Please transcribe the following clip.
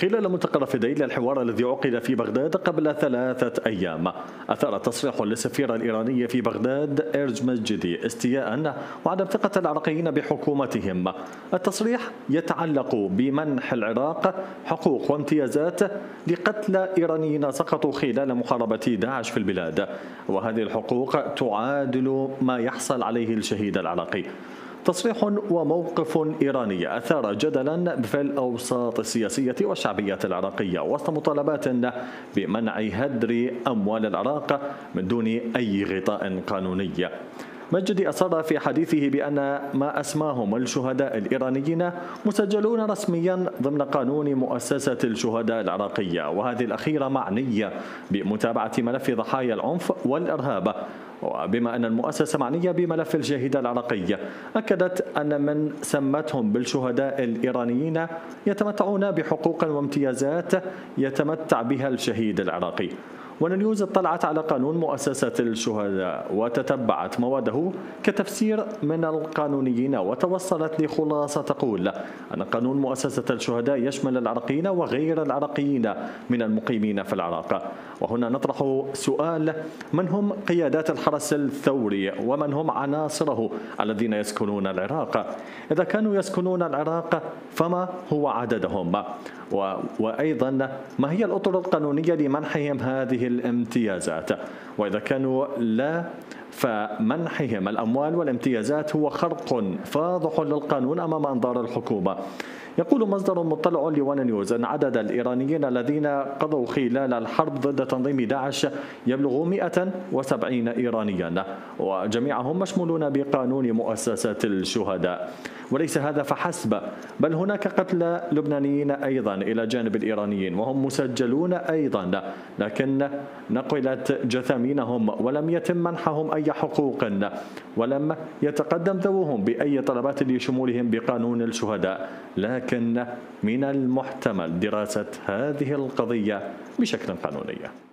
خلال ملتقى رافدين للحوار الذي عقد في بغداد قبل 3 أيام، أثار تصريح للسفير الإيراني في بغداد إرج مجدي استياء وعدم ثقة العراقيين بحكومتهم. التصريح يتعلق بمنح العراق حقوق وامتيازات لقتلى إيرانيين سقطوا خلال محاربة داعش في البلاد، وهذه الحقوق تعادل ما يحصل عليه الشهيد العراقي. تصريح وموقف إيراني أثار جدلا في الأوساط السياسية والشعبية العراقية وسط مطالبات بمنع هدر أموال العراق من دون أي غطاء قانوني. مجدي أصر في حديثه بأن ما أسماهم الشهداء الإيرانيين مسجلون رسميا ضمن قانون مؤسسة الشهداء العراقية، وهذه الأخيرة معنية بمتابعة ملف ضحايا العنف والإرهاب. وبما أن المؤسسة معنية بملف الشهيد العراقي، أكدت أن من سمتهم بالشهداء الإيرانيين يتمتعون بحقوق وامتيازات يتمتع بها الشهيد العراقي. ونيوز اطلعت على قانون مؤسسة الشهداء وتتبعت مواده كتفسير من القانونيين، وتوصلت لخلاصة تقول أن قانون مؤسسة الشهداء يشمل العراقيين وغير العراقيين من المقيمين في العراق. وهنا نطرح سؤال: من هم قيادات الحرس الثوري ومن هم عناصره الذين يسكنون العراق؟ إذا كانوا يسكنون العراق فما هو عددهم؟ وأيضا ما هي الأطر القانونية لمنحهم هذه الامتيازات؟ وإذا كانوا لا، فمنحهم الأموال والامتيازات هو خرق فاضح للقانون أمام أنظار الحكومة. يقول مصدر مطلع لوان نيوز أن عدد الإيرانيين الذين قضوا خلال الحرب ضد تنظيم داعش يبلغ 170 إيرانيا، وجميعهم مشمولون بقانون مؤسسة الشهداء. وليس هذا فحسب، بل هناك قتلى لبنانيين أيضا إلى جانب الإيرانيين وهم مسجلون أيضا، لكن نقلت جثامينهم ولم يتم منحهم أي حقوق، ولم يتقدم ذووهم بأي طلبات لشمولهم بقانون الشهداء. لكن من المحتمل دراسة هذه القضية بشكل قانوني.